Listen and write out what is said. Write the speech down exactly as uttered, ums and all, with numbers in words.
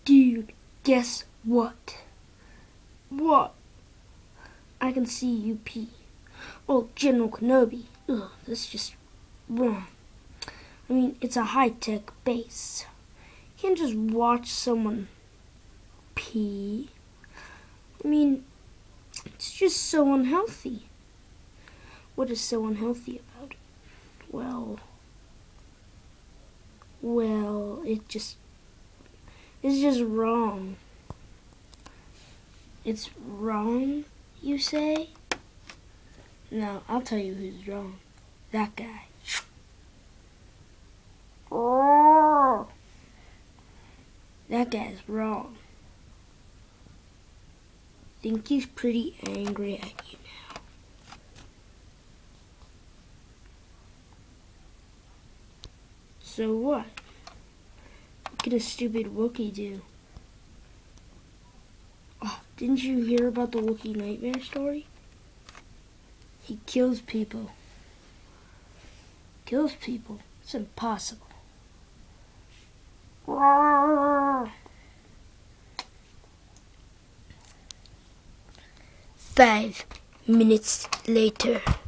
Dude, guess what? What? I can see you pee. Oh, General Kenobi. Ugh, that's just wrong. I mean, it's a high-tech base. You can't just watch someone pee. I mean, it's just so unhealthy. What is so unhealthy about it? Well, well, it just, it's just wrong. It's wrong, you say? No, I'll tell you who's wrong. That guy. That guy's wrong. Think he's pretty angry at you now. So what? What can a stupid Wookiee do? Oh, didn't you hear about the Wookiee nightmare story? He kills people. Kills people? It's impossible. Five minutes later.